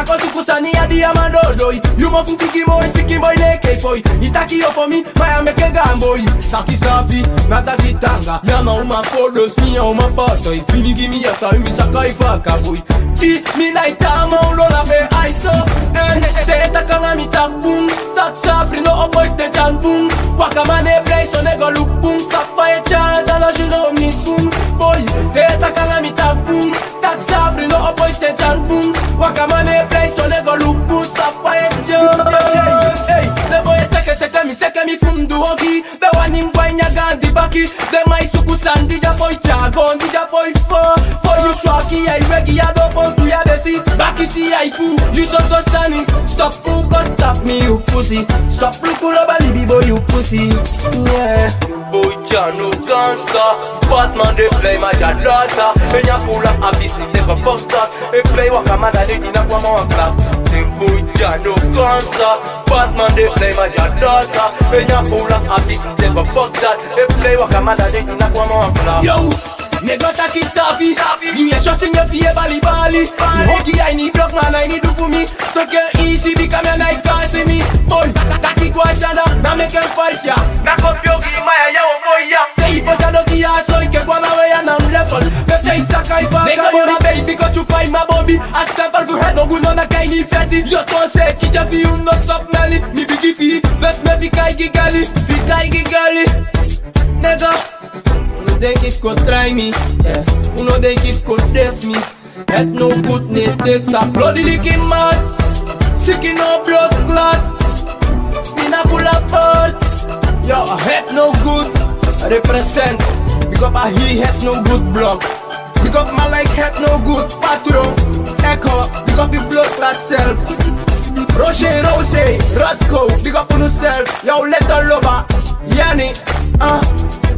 kosu kusani ya diamando doi. You mo fuki boy, siki boy neke boy. Itaki yo for me, maya meke gamboy. Saki safi, nata kitanga. Nyama uma polos, niya uma patoy. Fini gimi ya sa umi sakai vaka boy. Chi, mi naitama ulola be aiso. Se takanga mi tak boom. Tak safri no oboy ste jan boom. Wakamane play so nego look boom. Sapa e chada la juno mi boom. Boy, takanga mi tak boom. Tak safri no oboy ste jan boom. Wakamane play so nego look boom. Sapa e chada. Hey, the boy seke mi fum du ogi. The one in boy nyagandi baki. The mai suku sandi ja boy chagon, ja boy fo. For you shwaki I regi ya do pon tu ya desi. Baki si I fu, you so sunny. Stop focus, stop me you pussy. Stop looking Loba Lodilikie boy you pussy. Yeah. Boy no gangster. Batman they play my daughter. And ya full of business never fuck that. They play wakamada they dina kwa mwakla. Boy no gangster. Batman they play my daughter. And ya full of business never fuck that. They play wakamada they dina kwa mwakla. Yo. Nego taki safi, yeah, shot in your fear, bali. Hockey, I need block man, I need do for me. Take it easy, become a night car, see me. Boy, taki guashana, na make a fight ya. Na kopiogi, maya ya boy ya. Say, but I don't see so I can go away and I'm level. The say sakai back, nigga, you're a baby, because you find my bobby. I step out to head, no good on a kind of fatty. Your son say, kid for you, no stop Nelly. Me biggie fee, best me be kai gigali, nigga. Uno denk ik kon try me, yeah. Uno denk ik kon des me. Het no good, nee, take that. Lodilikie man, sick no blood clot. Mina pull up hurt. Yo, het no good, I represent. Big up a he, het no good block. Big up my like, het no good, patron. Echo, big up your blood clot self. Rose, Rasco, big up on yourself. Yo, let her Loba, Yanni,